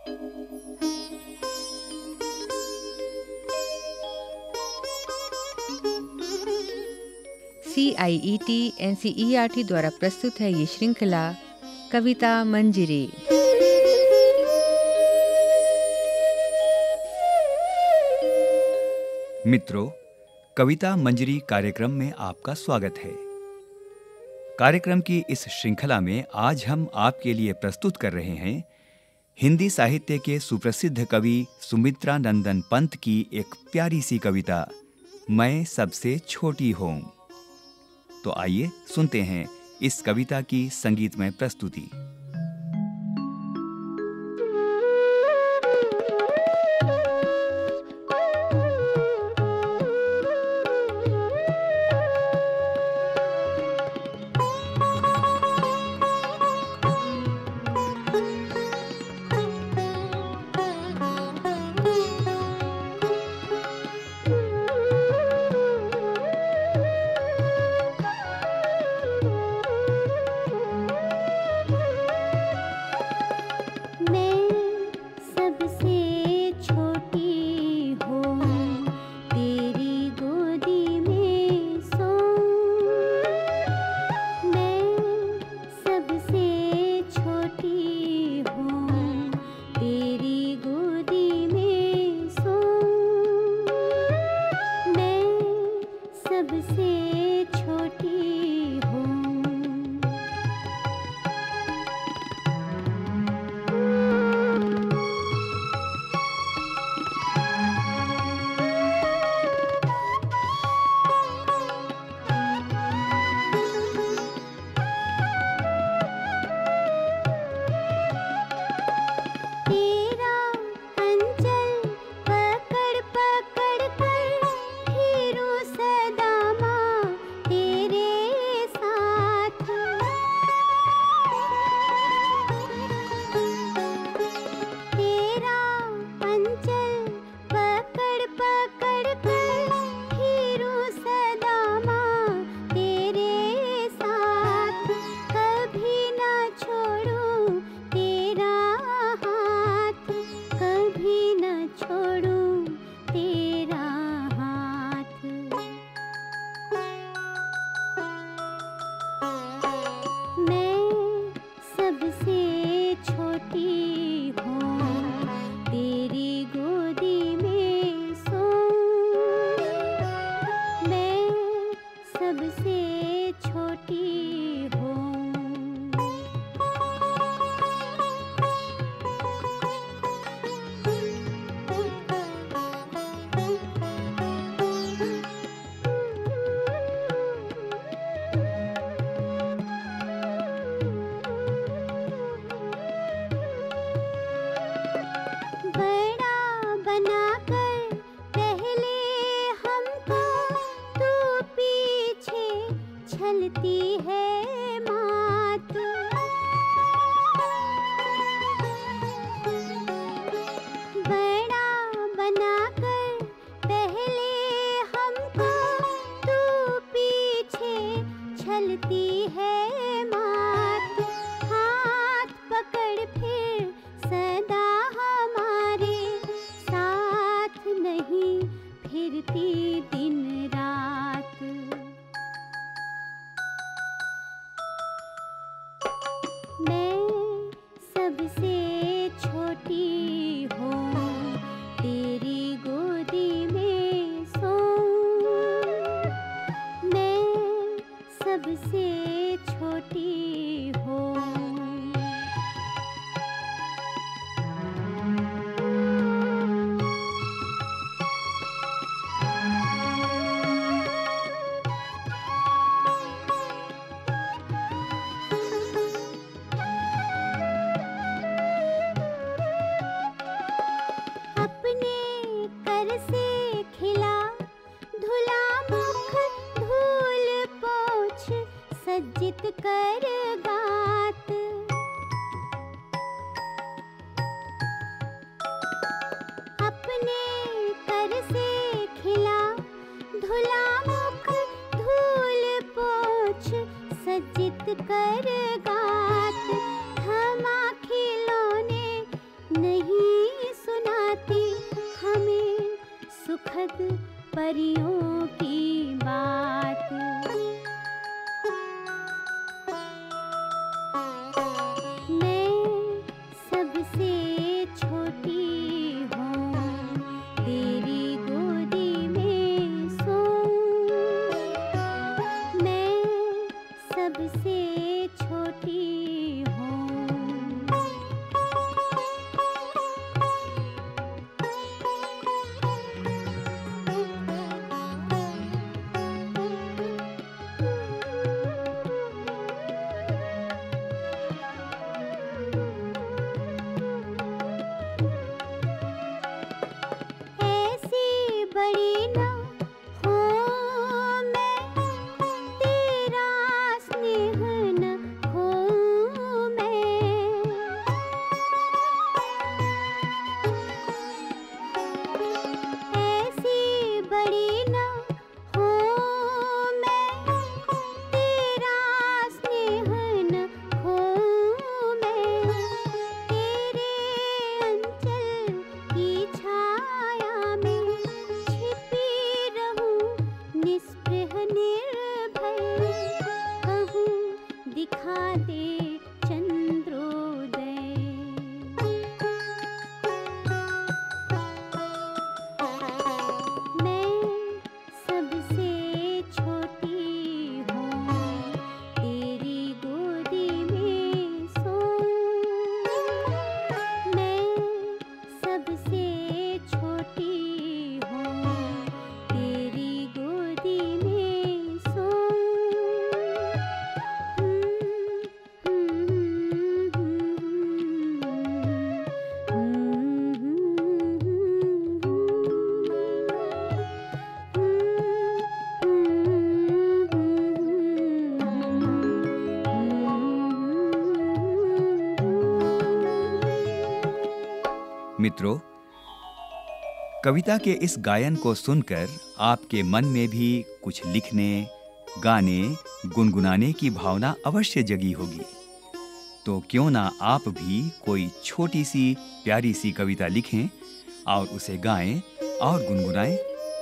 CIET NCERT द्वारा प्रस्तुत है ये श्रृंखला कविता मंजरी। मित्रों, कविता मंजरी कार्यक्रम में आपका स्वागत है। कार्यक्रम की इस श्रृंखला में आज हम आपके लिए प्रस्तुत कर रहे हैं हिंदी साहित्य के सुप्रसिद्ध कवि सुमित्रा नंदन पंत की एक प्यारी सी कविता, मैं सबसे छोटी हूँ। तो आइए सुनते हैं इस कविता की संगीतमय प्रस्तुति। सज्जित कर गात, थमा खिलौने नहीं परियों की बात। मैं सबसे छोटी हूँ, तेरी गोदी में सोऊं। मैं सबसे छोटी हूँ। ऐसी बड़ी ना हूँ मैं, तेरा स्नेह न खोऊं मैं। ऐसी बड़ी ना हूँ मैं, तेरा स्नेह न खोऊं मैं। तेरे अंचल की छाया में छिपी रहूं, निस्पृह निर्भय। कहूं दिखा दे चंद्रोदय। मैं सबसे छोटी हूँ, तेरी गोदी में सोऊं। मैं सबसे छोटी हूँ, तेरी गोदी में सोऊं। मित्रों, कविता के इस गायन को सुनकर आपके मन में भी कुछ लिखने, गाने, गुनगुनाने की भावना अवश्य जगी होगी। तो क्यों ना आप भी कोई छोटी सी प्यारी सी कविता लिखें और उसे गाएं और गुनगुनाएं।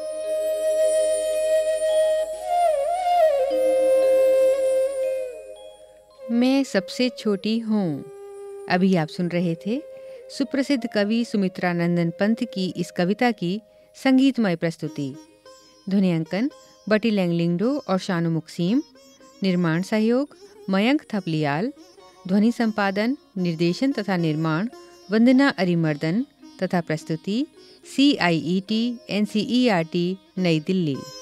मैं सबसे छोटी हूँ। अभी आप सुन रहे थे सुप्रसिद्ध कवि सुमित्रानंदन पंत की इस कविता की संगीतमय प्रस्तुति। ध्वनियांकन बटी लैंगलिंगडो और शानु मुक्सीम। निर्माण सहयोग मयंक थपलियाल। ध्वनि संपादन, निर्देशन तथा निर्माण वंदना अरिमर्दन तथा प्रस्तुति CIET NCERT नई दिल्ली।